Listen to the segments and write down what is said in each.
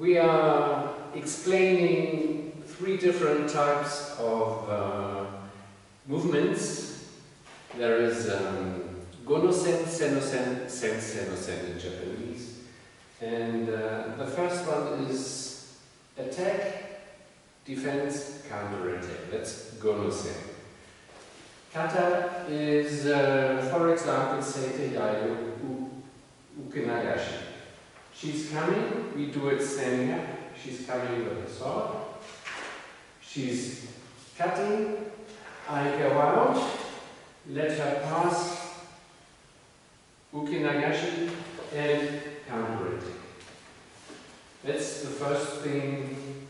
We are explaining 3 different types of movements. There is gono-sen, seno-sen, sen-seno-sen in Japanese. And the first one is attack, defense, counter-attack. That's gono-sen. Kata is, for example, Seite Iaido Ukenagashi. She's coming, we do it standing up. She's coming with a sword. She's cutting. I go out, let her pass, Ukenagashi, and counter-attack. That's the first thing.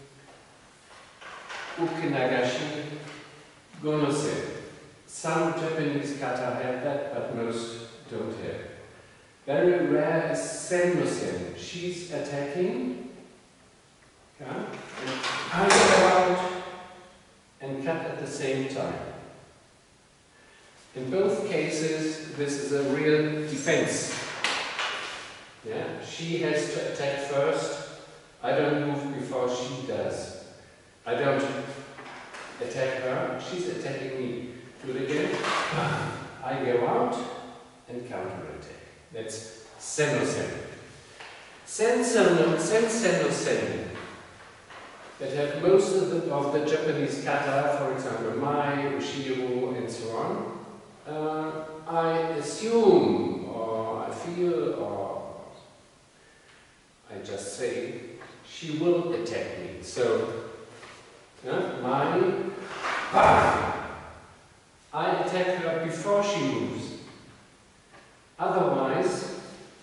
Ukenagashi, gono-sen. Some Japanese kata have that, but most don't have. Very rare is sen-no-sen. She's attacking. Okay. And I go out and cut at the same time. In both cases, this is a real defense. Yeah? She has to attack first. I don't move before she does. I don't attack her. She's attacking me. Do it again. I go out and counter-attack. That's sen-no-sen. Sen-seno-sen that have most of the Japanese kata, for example, mai, ushiro, and so on. I assume, or I feel, or I just say, she will attack me. So, mai, I attack her before she moves. Otherwise,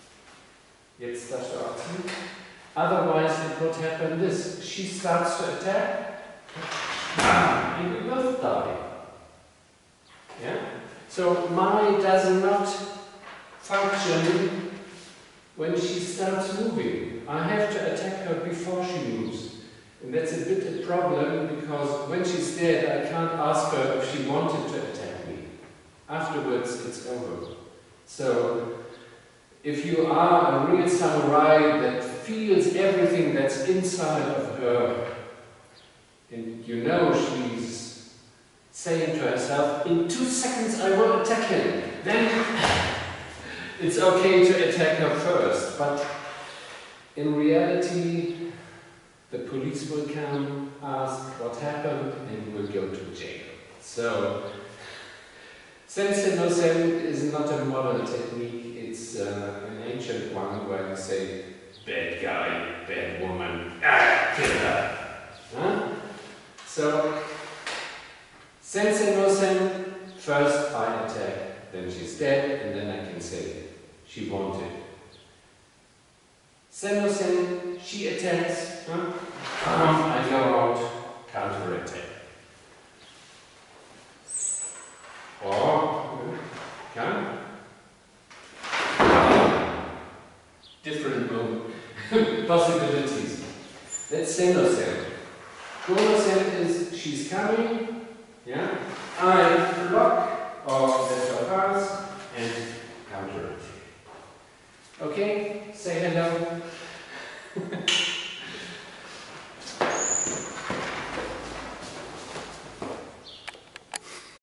otherwise it would happen this. She starts to attack, and we both die. Yeah? So mai does not function when she starts moving. I have to attack her before she moves. And that's a bit a problem, because when she's dead, I can't ask her if she wanted to attack me. Afterwards, it's over. So, if you are a real samurai that feels everything that's inside of her, and you know she's saying to herself, in 2 seconds I will attack him, then it's okay to attack her first. But in reality, the police will come, ask what happened, and you will go to jail. So, sen-seno-sen is not a modern technique, it's an ancient one where you say, bad guy, bad woman, kill her. Huh? So, sen-seno-sen, first I attack, then she's dead, and then I can say, she wanted. Sen-no-sen, she attacks, I go out, counter-attack. Or, different possibilities. That's sen-no-sen. Gono-sen is she's coming, yeah? I